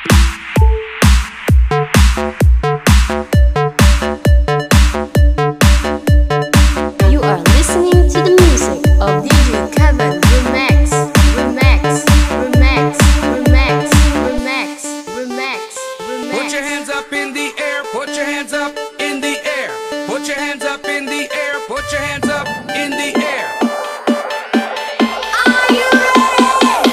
You are listening to the music of DJ Kevin Remix, Remix, Remix, Remix, Remix, Remix, Remix. Put your hands up in the air, put your hands up in the air. Put your hands up in the air, put your hands up in the air. Are you ready?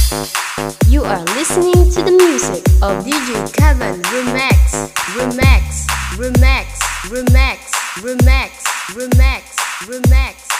You are listening to the music of DJ Kevin Remix, Remix, Remix, Remix, Remix, Remix, Remix.